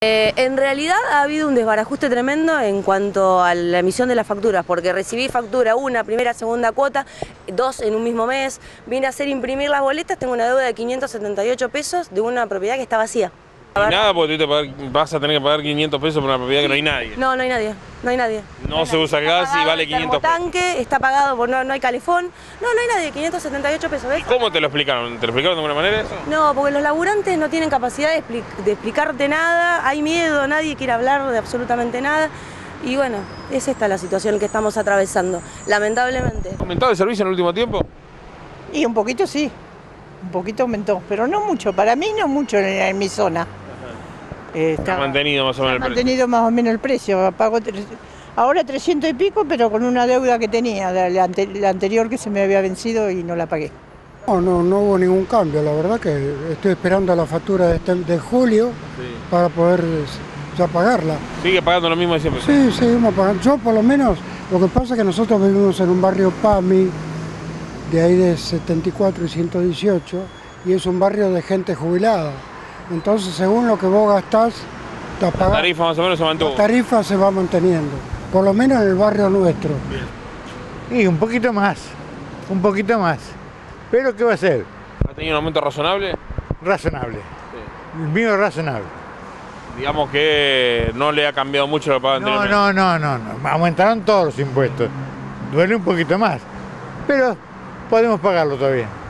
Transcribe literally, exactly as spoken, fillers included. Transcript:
Eh, en realidad ha habido un desbarajuste tremendo en cuanto a la emisión de las facturas, porque recibí factura una, primera, segunda cuota, dos en un mismo mes, vine a hacer imprimir las boletas, tengo una deuda de quinientos setenta y ocho pesos de una propiedad que está vacía. Y nada, porque tú te pagar, vas a tener que pagar quinientos pesos por una propiedad sí. que no hay nadie. No, no hay nadie, no hay nadie. No, no se nadie. usa está gas y vale quinientos pesos. El tanque está pagado, por no, no hay calefón. No, no hay nadie, quinientos setenta y ocho pesos. ¿Ves? ¿Y cómo te lo explicaron? ¿Te lo explicaron de alguna manera eso? No, porque los laburantes no tienen capacidad de, expli de explicarte nada, hay miedo, nadie quiere hablar de absolutamente nada. Y bueno, es esta la situación que estamos atravesando, lamentablemente. ¿Ha aumentado el servicio en el último tiempo? Y un poquito sí, un poquito aumentó, pero no mucho, para mí no mucho en, en mi zona. Eh, está, está mantenido más o menos el precio. mantenido más o menos el precio. Pago ahora trescientos y pico, pero con una deuda que tenía, la, ante la anterior que se me había vencido y no la pagué. No, no, no hubo ningún cambio, la verdad que estoy esperando la factura de, este, de julio sí. para poder ya pagarla. ¿Sigue pagando lo mismo de siempre? Sí, seguimos pagando. Yo por lo menos, lo que pasa es que nosotros vivimos en un barrio P A M I, de ahí de setenta y cuatro y ciento dieciocho, y es un barrio de gente jubilada. Entonces, según lo que vos gastás, la tarifa más o menos se mantuvo. La tarifa se va manteniendo, por lo menos en el barrio nuestro. Bien. Y un poquito más, un poquito más. ¿Pero qué va a ser? ¿Ha tenido un aumento razonable? Razonable. Sí. El mío es razonable. Digamos que no le ha cambiado mucho lo que pagaba anteriormente. No, no, no, no, no. Aumentaron todos los impuestos. Duele un poquito más, pero podemos pagarlo todavía.